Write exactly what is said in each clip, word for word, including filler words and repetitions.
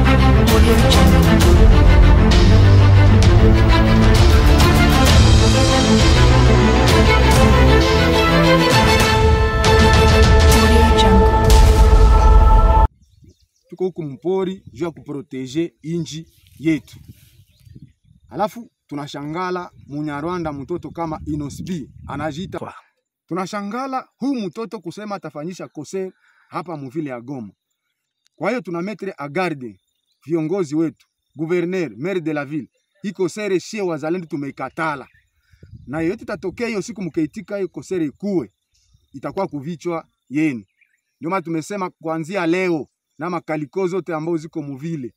Tuko huku mpori juu ya kuproteje inji yetu. Alafu tunashangala Munyarwanda mtoto kama Inosbi anajiita. Tunashangala huu mtoto kusema atafanyisha kose hapa muvile ya Goma. Kwa hiyo tunametre agarde viongozi wetu, gouverneur, maire de la ville. Iko sere shie wazalendo tumeikatala. Na yote tatokea hiyo siku mkaitika hiyo kosere ikuwe, itakuwa kuvichwa yenu. Ndio maana tumesema kuanzia leo na makaliko zote ambao ziko muvile,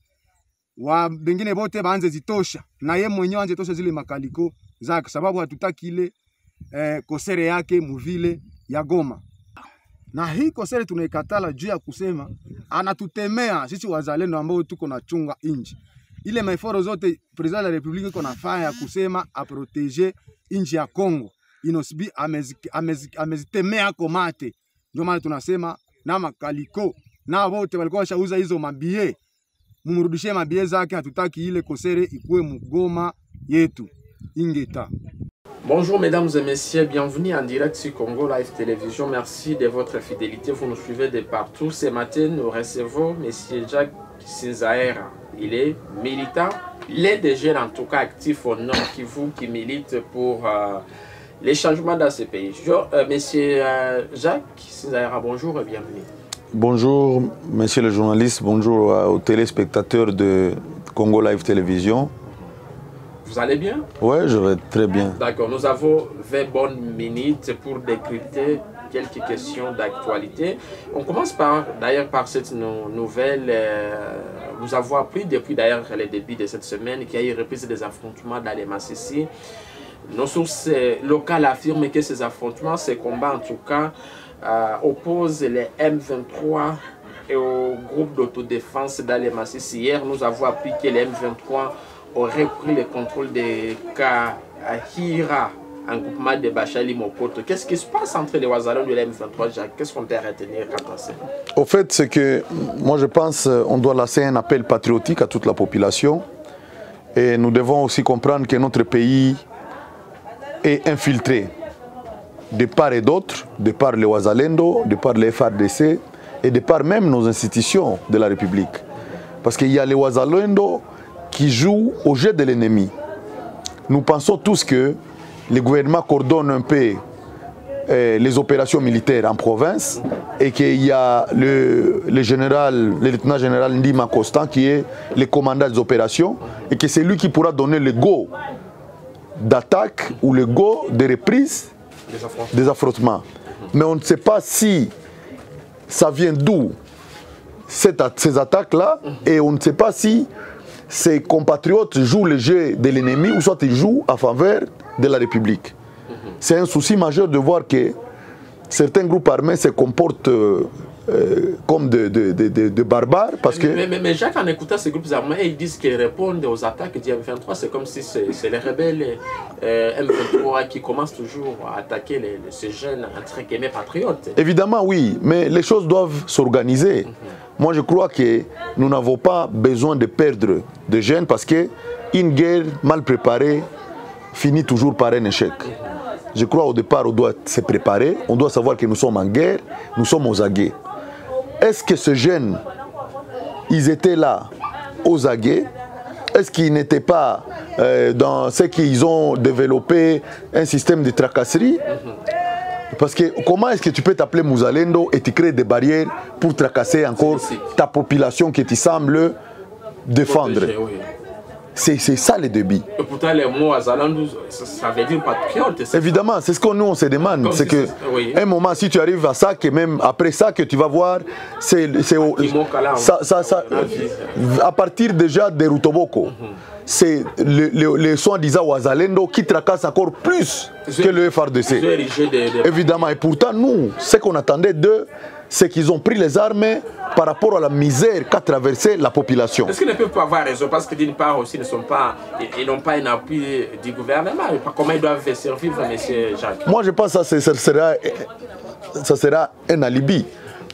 wa bengine bote baanze zitosha na ye mwenyewe anze tosha zile makaliko zake, sababu hatutaki ile eh, kosere yake muvile ya Goma. Na hii kosere tunaikatala juu ya kusema anatutemea sisi wazalendo ambao tuko na chunga inji. Ile maeforo zote president la republique iko nafanya ya kusema a proteger inji ya Kongo. Inosbi amezitemea komate. Ndio maana tunasema na makaliko na wote walikuwa washauza hizo mabie, mumrudishie mabie zake, hatutaki ile kosere ikue mugoma yetu ingeta. Bonjour mesdames et messieurs, bienvenue en direct sur Congo Live Télévision. Merci de votre fidélité, vous nous suivez de partout. Ce matin, nous recevons M. Jacques Sinzaera. Il est militant, il est déjà en tout cas actif au Nord Kivu qui milite pour euh, les changements dans ce pays. Je, euh, Monsieur euh, Jacques Sinzaera, bonjour et bienvenue. Bonjour, monsieur le journaliste, bonjour aux téléspectateurs de Congo Live Télévision. Vous allez bien? Oui, je vais très bien. D'accord, nous avons vingt bonnes minutes pour décrypter quelques questions d'actualité. On commence par, d'ailleurs, par cette no nouvelle. Euh, nous avons appris depuis d'ailleurs le début de cette semaine qu'il y a eu reprise des affrontements dans les Massissi. Nos sources locales affirment que ces affrontements, ces combats en tout cas, Euh, oppose les M vingt-trois et au groupe d'autodéfense dans les Massissi. Hier, nous avons appris que les M vingt-trois auraient pris le contrôle de Kahira, un groupement de Bachali Mokoto. Qu'est-ce qui se passe entre les Wazalons de l'M vingt-trois, Jacques? Qu'est-ce qu'on peut retenir quant à ça? Au fait, c'est que moi je pense qu'on doit lancer un appel patriotique à toute la population. Et nous devons aussi comprendre que notre pays est infiltré de part et d'autre, de par les Wazalendo, de par les F A R D C et de par même nos institutions de la République. Parce qu'il y a les Wazalendo qui jouent au jeu de l'ennemi. Nous pensons tous que le gouvernement coordonne un peu euh, les opérations militaires en province et qu'il y a le, le général, le lieutenant général Ndima Constant qui est le commandant des opérations et que c'est lui qui pourra donner le go d'attaque ou le go de reprise Des affrontements. des affrontements. Mais on ne sait pas si ça vient d'où ces attaques-là, et on ne sait pas si ces compatriotes jouent le jeu de l'ennemi ou soit ils jouent en faveur de la République. C'est un souci majeur de voir que certains groupes armés se comportent euh, euh, comme de, de, de, de, de barbares. Parce que... mais, mais, mais Jacques, en écoutant ces groupes armés, ils disent qu'ils répondent aux attaques du M vingt-trois. C'est comme si c'est les rebelles euh, M vingt-trois qui commencent toujours à attaquer les, les, ces jeunes, entre guillemets, patriotes. Évidemment, oui, mais les choses doivent s'organiser. Mm-hmm. Moi, je crois que nous n'avons pas besoin de perdre de jeunes parce qu'une guerre mal préparée finit toujours par un échec. Mm-hmm. Je crois au départ, on doit se préparer, on doit savoir que nous sommes en guerre, nous sommes aux aguets. Est-ce que ces jeunes, ils étaient là, aux aguets? Est-ce qu'ils n'étaient pas euh, dans ce qu'ils ont développé un système de tracasserie? Parce que comment est-ce que tu peux t'appeler Mouzalendo et tu crées des barrières pour tracasser encore ta population qui te semble défendre? C'est ça le débit. Et pourtant, les mots Azalandou, ça, ça veut dire patriote. Évidemment, c'est ce que nous on se demande. C'est que, oui. Un moment, si tu arrives à ça, que même après ça, que tu vas voir, c'est ça, ça, ça, à partir déjà de Rutoboko, mm -hmm. c'est le, le, le soi-disant Wazalendo qui tracasse encore plus que le F A R D C. Évidemment, et pourtant, nous, ce qu'on attendait d'eux, c'est qu'ils ont pris les armes par rapport à la misère qu'a traversé la population. Est-ce qu'ils ne peuvent pas avoir raison? Parce que d'une part aussi, ils n'ont pas, pas un appui du gouvernement. Comment ils doivent survivre, M. Jacques? Moi, je pense que ça, ça, sera, ça sera un alibi.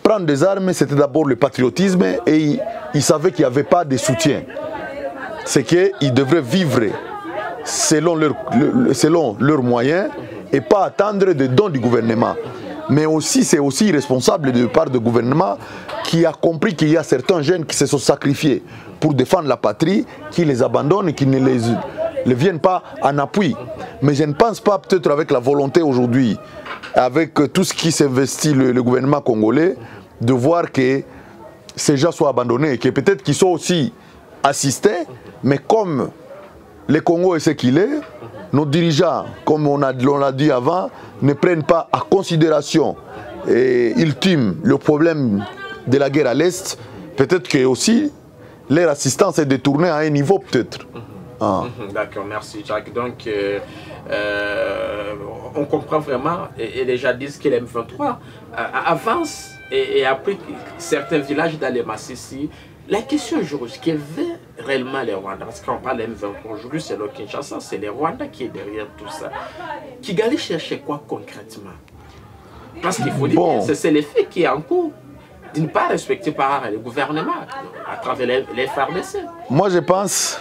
prendre des armes, c'était d'abord le patriotisme et ils, ils savaient qu'il n'y avait pas de soutien. C'est qu'ils devraient vivre selon leurs selon leurs moyens et pas attendre des dons du gouvernement. Mais aussi, c'est aussi responsable de part du gouvernement qui a compris qu'il y a certains jeunes qui se sont sacrifiés pour défendre la patrie, qui les abandonnent et qui ne les, les viennent pas en appui. Mais je ne pense pas, peut-être avec la volonté aujourd'hui, avec tout ce qui s'investit le, le gouvernement congolais, de voir que ces gens soient abandonnés et que peut-être qu'ils sont aussi assistés, mais comme le Congo est ce qu'il est, nos dirigeants, comme on l'a dit avant, ne prennent pas en considération et ultime le problème de la guerre à l'Est, peut-être que aussi leur assistance est détournée à un niveau peut-être. Ah. D'accord, merci Jacques. Donc, euh, euh, on comprend vraiment, et, et les gens disent que l'M vingt-trois euh, avance et, et a pris certains villages dans les Massissi. La question aujourd'hui, qui veut réellement les Rwandais, parce qu'on parle de l'M vingt-trois aujourd'hui, c'est le Kinshasa, c'est les Rwandais qui est derrière tout ça. Kigali cherchait quoi concrètement? Parce qu'il faut dire bon. que c'est l'effet qui est en cours, d'une part respecté par le gouvernement, à travers les, les F A R D C. Moi je pense,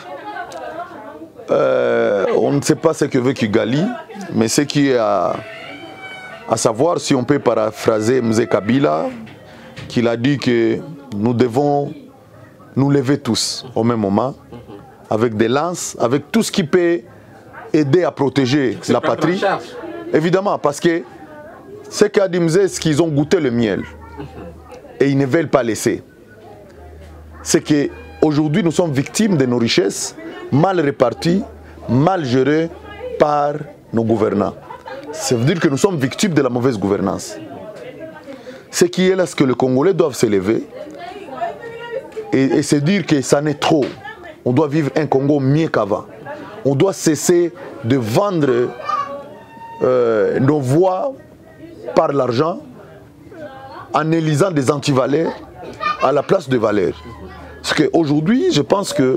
euh, on ne sait pas ce que veut Kigali, mais ce qui est à, à savoir, si on peut paraphraser M. Kabila, qu'il a dit que nous devons nous lever tous au même moment, avec des lances, avec tout ce qui peut aider à protéger la patrie. Évidemment, parce que ce qu'a dit Mzé, c'est qu'ils ont goûté le miel et ils ne veulent pas laisser. C'est qu'aujourd'hui, nous sommes victimes de nos richesses mal réparties, mal gérées par nos gouvernants. Ça veut dire que nous sommes victimes de la mauvaise gouvernance. Ce qui est là, c'est que les Congolais doivent se lever et, et se dire que ça n'est trop. On doit vivre un Congo mieux qu'avant. On doit cesser de vendre euh, nos voix par l'argent en élisant des antivaleurs à la place de valeurs. Parce qu'aujourd'hui, je pense que,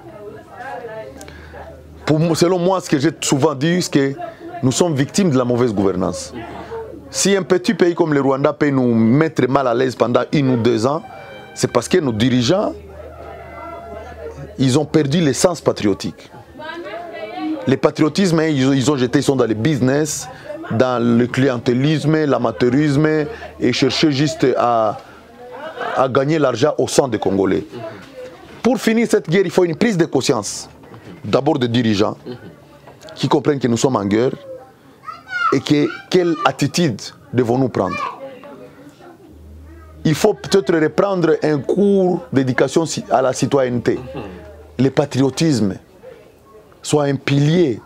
pour, selon moi, ce que j'ai souvent dit, c'est que nous sommes victimes de la mauvaise gouvernance. Si un petit pays comme le Rwanda peut nous mettre mal à l'aise pendant une ou deux ans, c'est parce que nos dirigeants, ils ont perdu l'essence patriotique. Les patriotismes, ils ont jeté, ils sont dans le business, dans le clientélisme, l'amateurisme et chercher juste à, à gagner l'argent au sang des Congolais. Pour finir cette guerre, il faut une prise de conscience, d'abord des dirigeants, qui comprennent que nous sommes en guerre et que quelle attitude devons-nous prendre. Il faut peut-être reprendre un cours d'éducation à la citoyenneté. Le patriotisme soit un pilier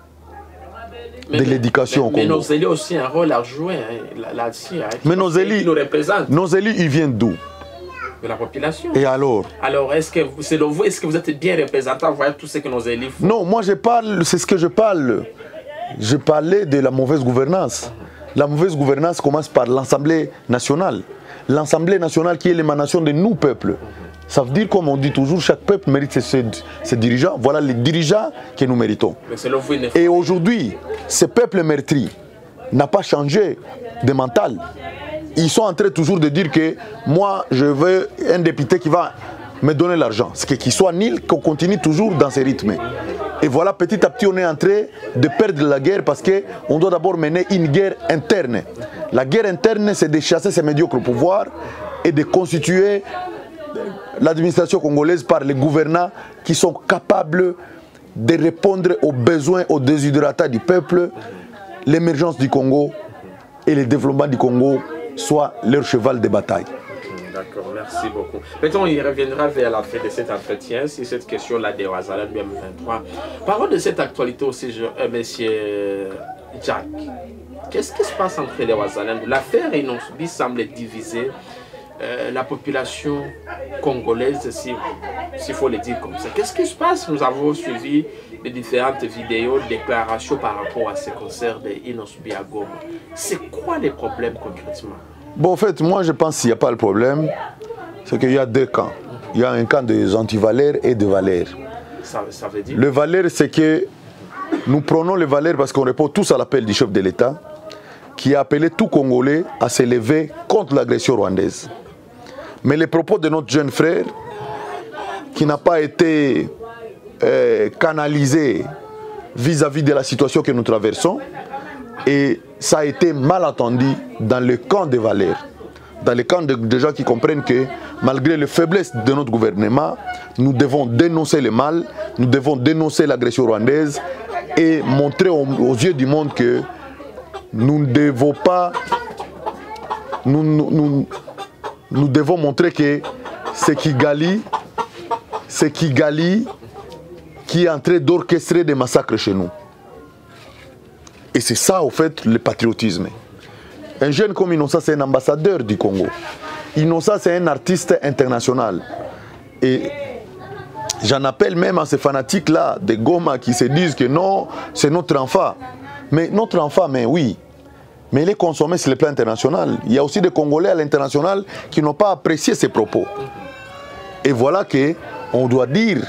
mais, de l'éducation au Congo. Mais nos élus ont aussi un rôle à jouer hein, là-dessus. Hein, mais nos élus, nous représentent. Nos élus, ils viennent d'où? De la population. Et alors? Alors, est-ce que, selon vous, est-ce que vous êtes bien représentant à voir tout ce que nos élus font? Non, moi je parle, c'est ce que je parle. Je parlais de la mauvaise gouvernance. Uh-huh. La mauvaise gouvernance commence par l'Assemblée nationale. L'Assemblée nationale qui est l'émanation de nous, peuples. Uh-huh. Ça veut dire, comme on dit toujours, chaque peuple mérite ses, ses dirigeants. Voilà les dirigeants que nous méritons. Vous, et aujourd'hui, ce peuple méritri n'a pas changé de mental. Ils sont en train toujours de dire que moi, je veux un député qui va me donner l'argent. C'est qu'il soit nul, qu'on continue toujours dans ces rythmes. Et voilà, petit à petit, on est en train de perdre la guerre parce qu'on doit d'abord mener une guerre interne. La guerre interne, c'est de chasser ces médiocres au pouvoir et de constituer l'administration congolaise par les gouvernants qui sont capables de répondre aux besoins, aux déshydratats du peuple, l'émergence du Congo et le développement du Congo soit leur cheval de bataille. D'accord, merci beaucoup. Maintenant, il reviendra vers la fin de cet entretien sur cette question-là de Rwazalem M vingt-trois. Parlons de cette actualité aussi, je, euh, monsieur Jacques. Qu'est-ce qui se passe entre les Rwazalem? L'affaire Inosbi semble diviser euh, la population congolaise, s'il si faut le dire comme ça. Qu'est-ce qui se passe? Nous avons suivi les différentes vidéos, déclarations par rapport à ce concert de Inosbi à Goma. C'est quoi les problèmes concrètement? Bon, en fait, moi, je pense qu'il n'y a pas le problème. C'est qu'il y a deux camps. Il y a un camp des anti-valeurs et des valeurs. Ça, ça veut dire? Le valeur, c'est que nous prenons les valeurs parce qu'on répond tous à l'appel du chef de l'État qui a appelé tout Congolais à se lever contre l'agression rwandaise. Mais les propos de notre jeune frère, qui n'a pas été euh, canalisé vis-à-vis de la situation que nous traversons, et ça a été mal entendu dans le camp des valeurs, dans le camp de, de gens qui comprennent que malgré les faiblesses de notre gouvernement, nous devons dénoncer le mal, nous devons dénoncer l'agression rwandaise et montrer aux, aux yeux du monde que nous ne devons pas, nous, nous, nous, nous devons montrer que c'est Kigali, c'est Kigali qui est en train d'orchestrer des massacres chez nous. Et c'est ça, au fait, le patriotisme. Un jeune comme Innocent, c'est un ambassadeur du Congo. Innocent, c'est un artiste international. Et j'en appelle même à ces fanatiques-là, des Goma, qui se disent que non, c'est notre enfant. Mais notre enfant, mais oui. Mais il est consommé sur le plan international. Il y a aussi des Congolais à l'international qui n'ont pas apprécié ses propos. Et voilà qu'on doit dire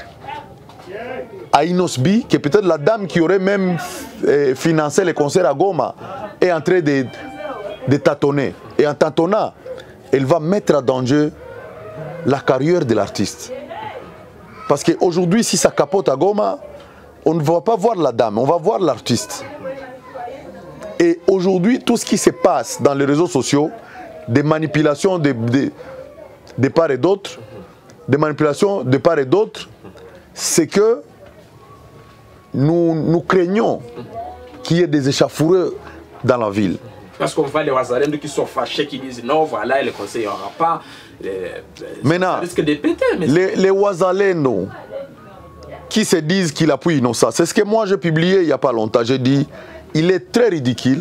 à Inosbi que peut-être la dame qui aurait même euh, financé les concerts à Goma est en train de, de tâtonner. Et en tâtonnant, elle va mettre en danger la carrière de l'artiste. Parce qu'aujourd'hui, si ça capote à Goma, on ne va pas voir la dame, on va voir l'artiste. Et aujourd'hui, tout ce qui se passe dans les réseaux sociaux, des manipulations de, de, de part et d'autre, des manipulations de part et d'autre, c'est que nous, nous craignons qu'il y ait des échauffourées dans la ville. Parce qu'on voit les Ouazalendo qui sont fâchés, qui disent non, voilà, le conseil n'y aura pas. Les, Maintenant, risque de péter, mais les, les Ouazalendo qui se disent qu'ils appuient Innocent, c'est ce que moi j'ai publié il n'y a pas longtemps. J'ai dit, il est très ridicule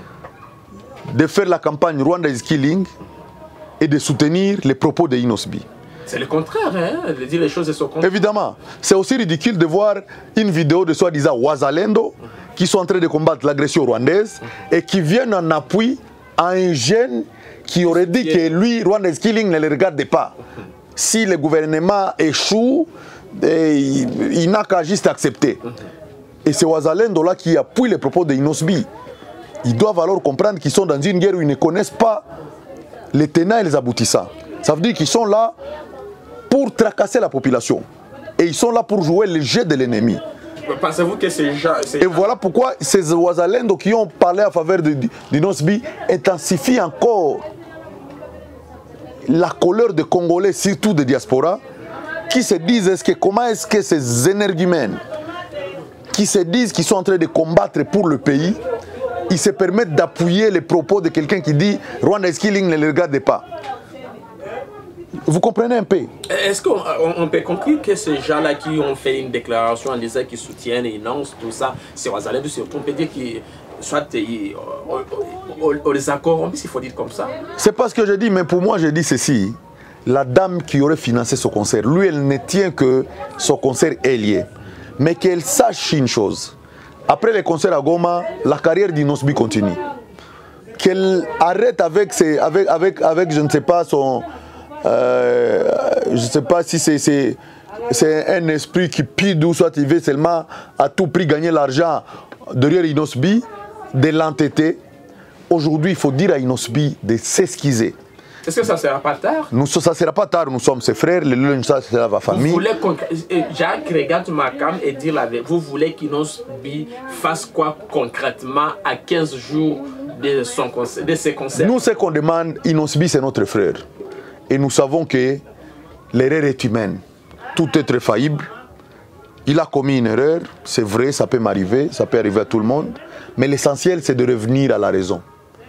de faire la campagne Rwanda is killing et de soutenir les propos de Inosbi. C'est le contraire, hein, de dire les choses de son contraire. Évidemment, c'est aussi ridicule de voir une vidéo de soi-disant Ouazalendo qui sont en train de combattre l'agression rwandaise et qui viennent en appui à un jeune qui aurait dit que lui, Rwanda is killing, ne le regardait pas. Si le gouvernement échoue, il, il n'a qu'à juste accepter. Et c'est Ouazalendo là qui appuie les propos de Inosbi. Ils doivent alors comprendre qu'ils sont dans une guerre où ils ne connaissent pas les tenants et les aboutissants. Ça veut dire qu'ils sont là pour tracasser la population. Et ils sont là pour jouer le jeu de l'ennemi. Pensez-vous que ces gens... Ces Et gens... voilà pourquoi ces Ouazalendo qui ont parlé en faveur de d'Inosbi intensifient encore la colère des Congolais, surtout des diasporas, qui se disent est-ce que, comment est-ce que ces énergumènes qui se disent qu'ils sont en train de combattre pour le pays, ils se permettent d'appuyer les propos de quelqu'un qui dit Rwanda is killing, ne le regardez pas. Vous comprenez un peu? Est-ce qu'on on peut conclure que ces gens-là qui ont fait une déclaration en disant qu'ils soutiennent et énoncent tout ça, c'est Ouazalendo, surtout on peut dire qu'ils soit on les a corrompus, il faut dire comme ça. C'est pas ce que je dis, mais pour moi je dis ceci. La dame qui aurait financé ce concert, lui elle ne tient que son concert est lié. Mais qu'elle sache une chose. Après les concerts à Goma, la carrière d'Inosbi continue. Qu'elle arrête avec, ses, avec, avec, avec, je ne sais pas, son... Euh, je ne sais pas si c'est un esprit qui pide ou soit il veut seulement à tout prix gagner l'argent derrière Inosbi, de l'entêter. Aujourd'hui, il faut dire à Inosbi de s'esquiser. Est-ce que ça ne sera pas tard? Nous, ça ne sera pas tard, nous sommes ses frères, le lundi, ça sera ma famille. Vous voulez Jacques regarde Makam et dire la vérité. Vous voulez qu'Inosbi fasse quoi concrètement à quinze jours de, son concert, de ses concerts? Nous, ce qu'on demande, Inosbi, c'est notre frère. Et nous savons que l'erreur est humaine. Tout être faillible. Il a commis une erreur, c'est vrai, ça peut m'arriver, ça peut arriver à tout le monde. Mais l'essentiel, c'est de revenir à la raison.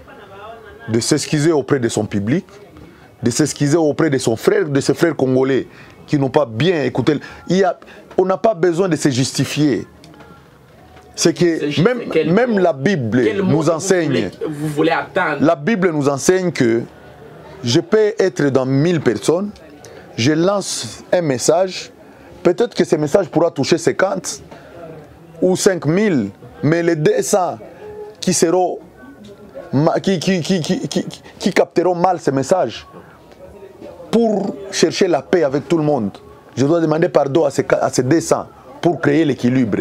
De s'excuser auprès de son public, de s'excuser auprès de son frère, de ses frères congolais qui n'ont pas bien écouté. Il y a, on n'a pas besoin de se justifier. C'est que même, quel, même la Bible nous enseigne. Vous voulez, vous voulez attendre. La Bible nous enseigne que je peux être dans mille personnes, je lance un message, peut-être que ce message pourra toucher cinquante ou cinq mille, mais les deux cents qui seront, qui, qui, qui, qui, qui, qui capteront mal ce message, pour chercher la paix avec tout le monde, je dois demander pardon à ces, à ces deux cents pour créer l'équilibre.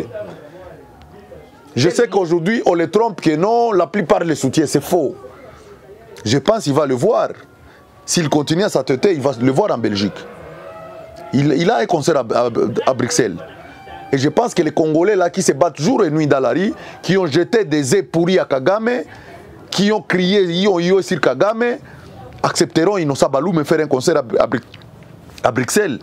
Je sais qu'aujourd'hui, on les trompe que non, la plupart les soutiennent, c'est faux. Je pense qu'il va le voir. S'il continue à s'attêter, il va le voir en Belgique. Il, il a un concert à, à, à Bruxelles. Et je pense que les Congolais là qui se battent jour et nuit dans la rue, qui ont jeté des œufs pourris à Kagame, qui ont crié yo yo sur Kagame, accepteront Innocent Baloum faire un concert à, à, à Bruxelles.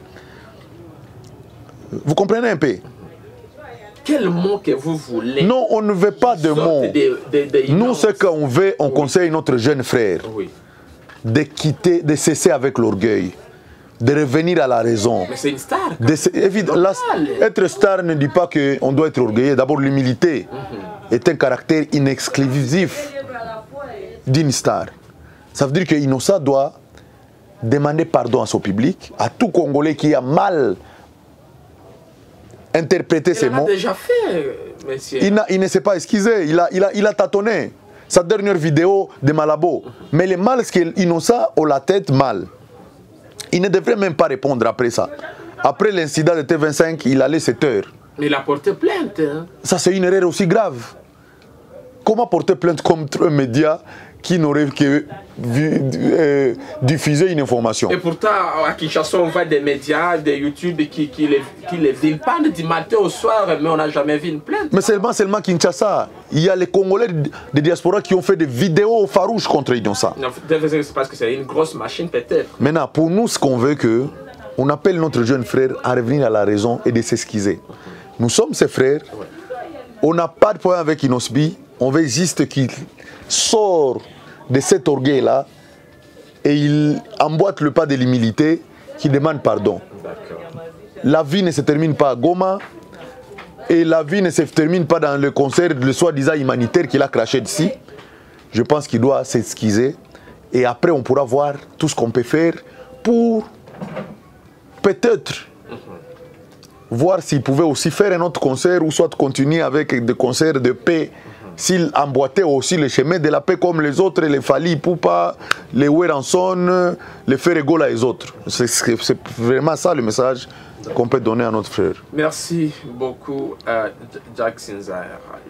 Vous comprenez un peu? Quel mot que vous voulez? Non, on ne veut pas de mots. De, de, de Nous, ce qu'on veut, on oui. conseille notre jeune frère oui. de quitter, de cesser avec l'orgueil, de revenir à la raison. Mais c'est une star. De, évidemment, la, être star ne dit pas qu'on doit être orgueilleux. D'abord, l'humilité mm-hmm. est un caractère inexclusif d'une star. Ça veut dire que Innocent doit demander pardon à son public, à tout Congolais qui a mal interprété ces mots. Il l'a déjà fait, monsieur. Il, il ne s'est pas excusé, il a, il, a, il a tâtonné. Sa dernière vidéo de Malabo. Mais le mal, c'est qu'Innocent a la tête mal. Il ne devrait même pas répondre après ça. Après l'incident de T vingt-cinq, il allait sept heures. Mais il a porté plainte. Hein? Ça, c'est une erreur aussi grave. Comment porter plainte contre un média qui n'aurait que vu, euh, diffusé une information? Et pourtant, à Kinshasa, on voit des médias, des YouTube qui, qui, les, qui les vilipendent du matin au soir, mais on n'a jamais vu une plainte. Mais seulement, seulement Kinshasa. Il y a les Congolais de diaspora qui ont fait des vidéos farouches contre Innocent. Non, c'est parce que c'est une grosse machine peut-être. Maintenant, pour nous, ce qu'on veut, que on appelle notre jeune frère à revenir à la raison et de s'excuser. Nous sommes ses frères. Ouais. On n'a pas de problème avec Inosbi. On veut juste qu'il sort de cet orgueil-là et il emboîte le pas de l'humilité qui demande pardon. La vie ne se termine pas à Goma et la vie ne se termine pas dans le concert, le soi-disant humanitaire qu'il a craché d'ici. Je pense qu'il doit s'excuser et après on pourra voir tout ce qu'on peut faire pour peut-être voir s'il pouvait aussi faire un autre concert ou soit continuer avec des concerts de paix. S'il emboîtait aussi le chemin de la paix comme les autres, les Fali Poupa, les Weranson, les Ferregola et les autres. C'est vraiment ça le message qu'on peut donner à notre frère. Merci beaucoup, euh, Jack Sinzaya.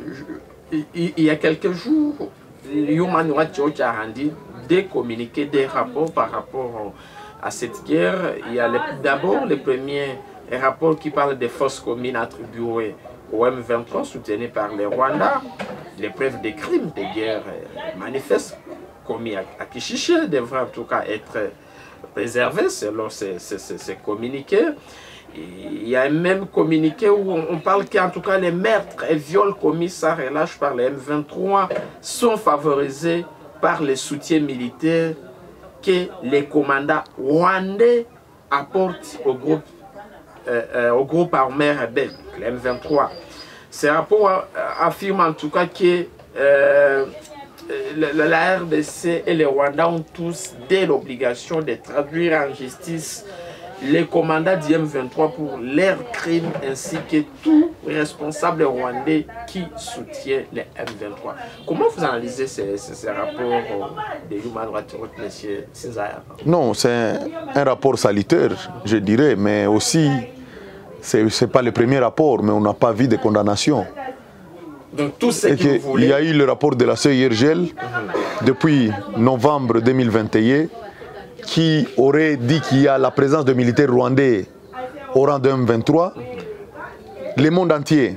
Il y a quelques jours, Human Rights Watch a rendu des communiqués, des rapports par rapport à cette guerre. Il y a d'abord le premier rapport qui parle des forces communes attribuées au M vingt-trois soutenu par le Rwanda, les preuves des crimes de guerre manifestes commis à, à Kishishe devraient en tout cas être préservés selon ces, ces, ces, ces communiqués. Et il y a un même communiqué où on, on parle qu'en tout cas les meurtres et viols commis sans relâche par le M vingt-trois sont favorisés par les soutiens militaires que les commandants rwandais apportent au groupe Euh, euh, au groupe armé rebelle, le M vingt-trois. Ces rapports euh, affirment en tout cas que euh, la, la R D C et les Rwandais ont tous dès l'obligation de traduire en justice les commandants du M vingt-trois pour leurs crimes ainsi que tout responsable rwandais qui soutient le M vingt-trois. Comment vous analysez ces, ces, ces rapports de Human Rights Watch, M. Sinzaya? Non, c'est un, un rapport salutaire, je dirais, mais aussi, ce n'est pas le premier rapport, mais on n'a pas vu de condamnation. Donc tout ce que vous voulez... Il y a eu le rapport de la C I R G L mm-hmm. depuis novembre deux mille vingt et un, qui aurait dit qu'il y a la présence de militaires rwandais au rang de M vingt-trois. Le monde entier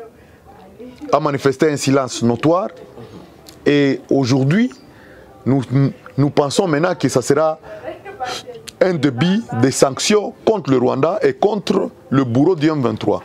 a manifesté un silence notoire. Et aujourd'hui, nous, nous pensons maintenant que ça sera un début de sanctions contre le Rwanda et contre le bourreau du M vingt-trois.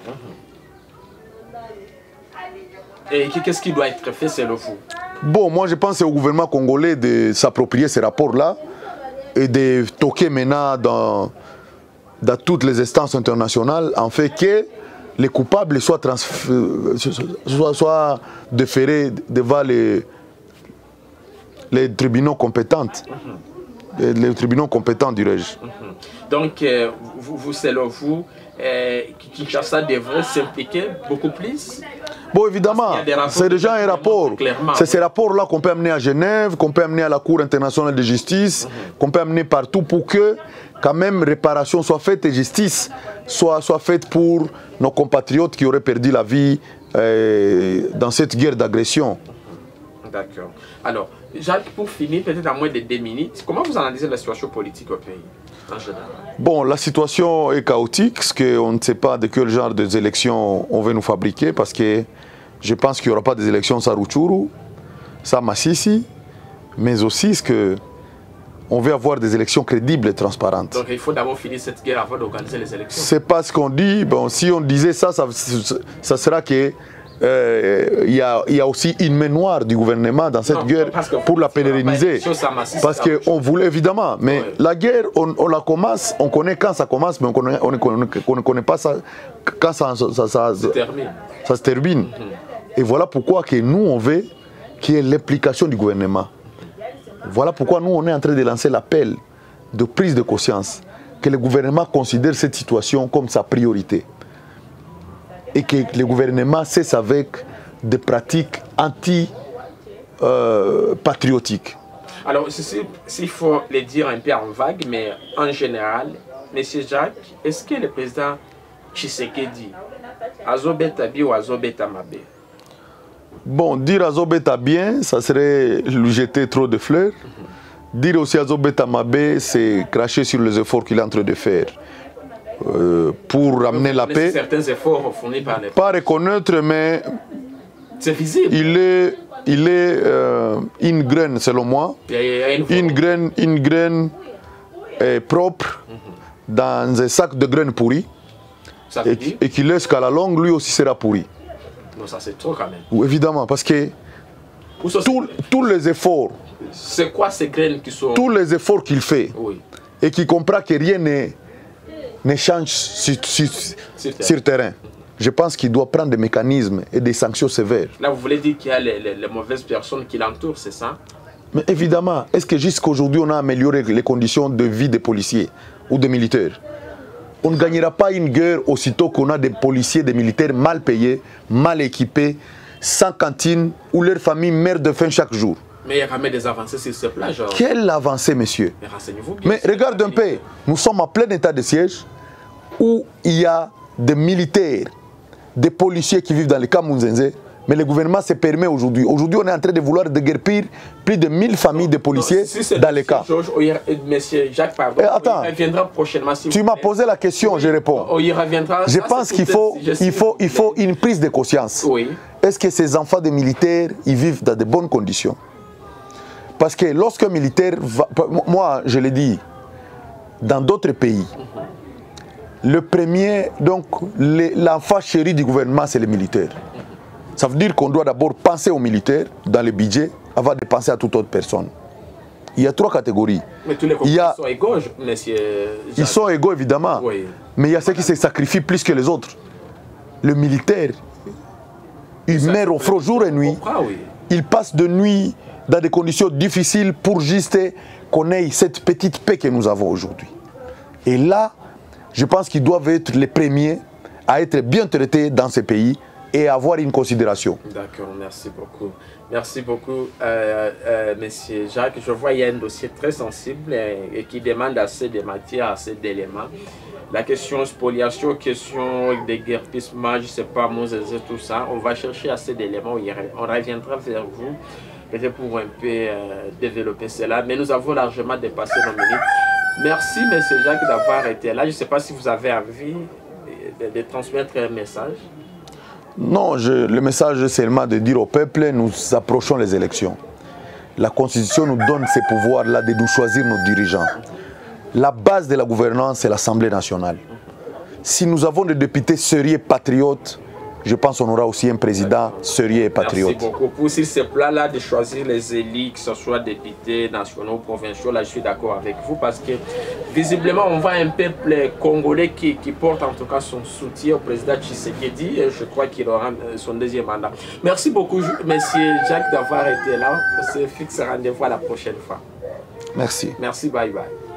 Et qu'est-ce qui doit être fait selon vous? Bon, moi je pense que c'est au gouvernement congolais de s'approprier ces rapports-là et de toquer maintenant dans, dans toutes les instances internationales, en fait que les coupables soient, soient, soient déférés devant les, les tribunaux compétents. Les, les tribunaux compétents, dirais-je. Donc, euh, vous, vous, selon vous, euh, Kinshasa devrait s'impliquer beaucoup plus? Bon, évidemment, c'est déjà un rapport. C'est ces rapports-là qu'on peut amener à Genève, qu'on peut amener à la Cour internationale de justice, mm-hmm. qu'on peut amener partout pour que, quand même, réparation soit faite et justice soit, soit faite pour nos compatriotes qui auraient perdu la vie euh, dans cette guerre d'agression. D'accord. Alors, Jacques, pour finir, peut-être en moins de deux minutes, comment vous analysez la situation politique au pays en général? Bon, la situation est chaotique, parce qu'on ne sait pas de quel genre d'élections on veut nous fabriquer, parce que je pense qu'il n'y aura pas des élections sans Rutshuru, sans Massissi, mais aussi ce que on veut avoir des élections crédibles et transparentes. Donc il faut d'abord finir cette guerre avant d'organiser les élections. C'est pas ce qu'on dit. Bon, si on disait ça, ça, ça sera que euh, il y a, y a aussi une main noire du gouvernement dans cette non, guerre pour la pérenniser. Parce qu'on voulait évidemment, mais ouais. La guerre, on, on la commence, on connaît quand ça commence, mais on connaît, on ne connaît, on connaît pas ça, quand ça, ça, ça, ça, se termine. Ça se termine. Mm-hmm. Et voilà pourquoi que nous on veut qu'il y ait l'implication du gouvernement. Voilà pourquoi nous, on est en train de lancer l'appel de prise de conscience, que le gouvernement considère cette situation comme sa priorité et que le gouvernement cesse avec des pratiques anti-patriotiques. Euh, Alors, s'il faut le dire un peu en vague, mais en général, M. Jacques, est-ce que le président Tshisekedi azobeta bi ou azobeta mabe? Bon, dire Azobeta bien, ça serait lui jeter trop de fleurs. Mm-hmm. Dire aussi Azobeta Mabe, c'est cracher sur les efforts qu'il est en train de faire euh, pour ramener la paix. Certains efforts fournis par les... Pas reconnaître, mais c'est visible. Il est, il est euh, une graine, selon moi, une, une graine, une graine euh, propre mm-hmm. dans un sac de graines pourries et, et qui laisse qu'à la longue, lui aussi sera pourri. Non, ça c'est trop quand même. Oui, évidemment, parce que tous les efforts... C'est quoi ces graines qui sont... Tous les efforts qu'il fait, oui. Et qu'il comprend que rien ne change sur, sur, sur, sur terrain. Je pense qu'il doit prendre des mécanismes et des sanctions sévères. Là, vous voulez dire qu'il y a les, les, les mauvaises personnes qui l'entourent, c'est ça? Mais évidemment, est-ce que jusqu'à aujourd'hui, on a amélioré les conditions de vie des policiers ou des militaires? On ne gagnera pas une guerre aussitôt qu'on a des policiers, des militaires mal payés, mal équipés, sans cantine, où leur famille meurt de faim chaque jour. Mais il y a quand même des avancées sur ce plan, genre. Quelle avancée, monsieur? Mais renseignez-vous bien. Mais regarde un peu, nous sommes en plein état de siège, où il y a des militaires, des policiers qui vivent dans les camps Munzenze, mais le gouvernement se permet aujourd'hui. Aujourd'hui, on est en train de vouloir déguerpir plus de mille familles de policiers non, si dans les camps. Georges, monsieur Jacques, pardon, attends, il reviendra prochainement. Si tu m'as posé la question, oui. Je réponds. On y reviendra. Je ça, pense qu'il faut, il faut, il faut une prise de conscience. Oui. Est-ce que ces enfants de militaires, ils vivent dans de bonnes conditions? Parce que lorsqu'un militaire va... Moi, je l'ai dit, dans d'autres pays, mm-hmm. le premier, donc, l'enfant chéri du gouvernement, c'est les militaires. Ça veut dire qu'on doit d'abord penser aux militaires dans le budget avant de penser à toute autre personne. Il y a trois catégories. Mais tous les il y a... sont égaux, monsieur Jacques. Ils sont égaux, évidemment. Oui. Mais il y a ceux qui se sacrifient plus que les autres. Le militaire, il meurt au froid jour et nuit. Comprend, oui. Il passe de nuit dans des conditions difficiles pour juste qu'on ait cette petite paix que nous avons aujourd'hui. Et là, je pense qu'ils doivent être les premiers à être bien traités dans ces pays et avoir une considération. D'accord, merci beaucoup. Merci beaucoup, euh, euh, monsieur Jacques. Je vois qu'il y a un dossier très sensible et, et qui demande assez de matière, assez d'éléments. La question spoliation, question de déguerpissement, je ne sais pas, Moses, tout ça. On va chercher assez d'éléments. On reviendra vers vous, peut-être pour un peu euh, développer cela. Mais nous avons largement dépassé nos minutes. Merci, monsieur Jacques, d'avoir été là. Je ne sais pas si vous avez envie de, de, de transmettre un message. Non, je, le message est seulement de dire au peuple, nous approchons les élections. La Constitution nous donne ces pouvoirs-là de nous choisir nos dirigeants. La base de la gouvernance, c'est l'Assemblée nationale. Si nous avons des députés sérieux patriotes, je pense qu'on aura aussi un président sérieux et patriote. Merci beaucoup. Pour sur ce plan-là, de choisir les élus, que ce soit députés nationaux ou provinciaux, là je suis d'accord avec vous parce que visiblement on voit un peuple congolais qui, qui porte en tout cas son soutien au président Tshisekedi et je crois qu'il aura son deuxième mandat. Merci beaucoup, monsieur Jacques, d'avoir été là. On se fixe rendez-vous à la prochaine fois. Merci. Merci, bye bye.